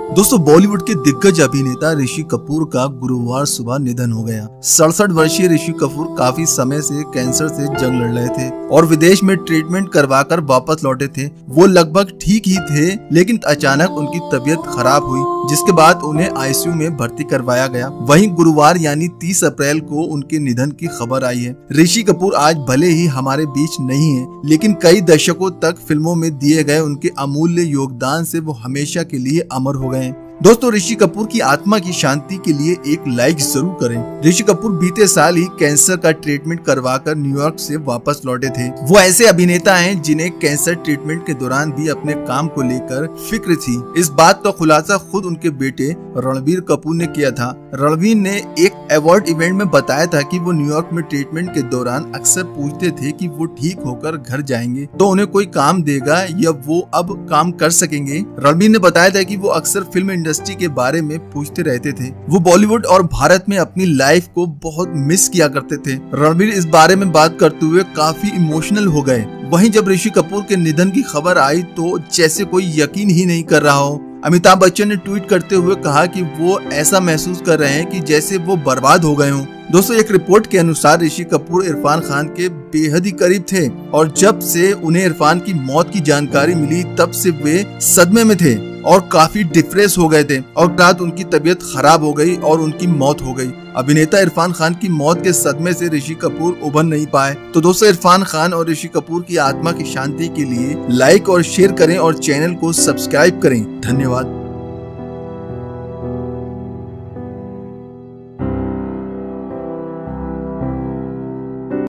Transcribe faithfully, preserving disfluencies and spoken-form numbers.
दोस्तों, बॉलीवुड के दिग्गज अभिनेता ऋषि कपूर का गुरुवार सुबह निधन हो गया। सड़सठ वर्षीय ऋषि कपूर काफी समय से कैंसर से जंग लड़ रहे थे और विदेश में ट्रीटमेंट करवाकर वापस लौटे थे। वो लगभग ठीक ही थे, लेकिन अचानक उनकी तबीयत खराब हुई, जिसके बाद उन्हें आईसीयू में भर्ती करवाया गया। वहीं गुरुवार यानी तीस अप्रैल को उनके निधन की खबर आई है। ऋषि कपूर आज भले ही हमारे बीच नहीं है, लेकिन कई दशकों तक फिल्मों में दिए गए उनके अमूल्य योगदान से वो हमेशा के लिए अमर हो गए। दोस्तों, ऋषि कपूर की आत्मा की शांति के लिए एक लाइक जरूर करें। ऋषि कपूर बीते साल ही कैंसर का ट्रीटमेंट करवाकर न्यूयॉर्क से वापस लौटे थे। वो ऐसे अभिनेता हैं जिन्हें कैंसर ट्रीटमेंट के दौरान भी अपने काम को लेकर फिक्र थी। इस बात का खुलासा खुद उनके बेटे रणबीर कपूर ने किया था। रणबीर ने एक अवार्ड इवेंट में बताया था कि वो न्यूयॉर्क में ट्रीटमेंट के दौरान अक्सर पूछते थे कि वो ठीक होकर घर जाएंगे तो उन्हें कोई काम देगा या वो अब काम कर सकेंगे। रणबीर ने बताया था कि वो अक्सर फिल्म इंडस्ट्री के बारे में पूछते रहते थे। वो बॉलीवुड और भारत में अपनी लाइफ को बहुत मिस किया करते थे। रणबीर इस बारे में बात करते हुए काफी इमोशनल हो गए। वहीं जब ऋषि कपूर के निधन की खबर आई तो जैसे कोई यकीन ही नहीं कर रहा हो। अमिताभ बच्चन ने ट्वीट करते हुए कहा कि वो ऐसा महसूस कर रहे हैं कि जैसे वो बर्बाद हो गए हों। दोस्तों, एक रिपोर्ट के अनुसार ऋषि कपूर इरफान खान के बेहद ही करीब थे और जब से उन्हें इरफान की मौत की जानकारी मिली तब से वे सदमे में थे और काफी डिप्रेस हो गए थे और रात उनकी तबीयत खराब हो गई और उनकी मौत हो गई। अभिनेता इरफान खान की मौत के सदमे से ऋषि कपूर उभर नहीं पाए। तो दोस्तों, इरफान खान और ऋषि कपूर की आत्मा की शांति के लिए लाइक और शेयर करें और चैनल को सब्सक्राइब करें। धन्यवाद।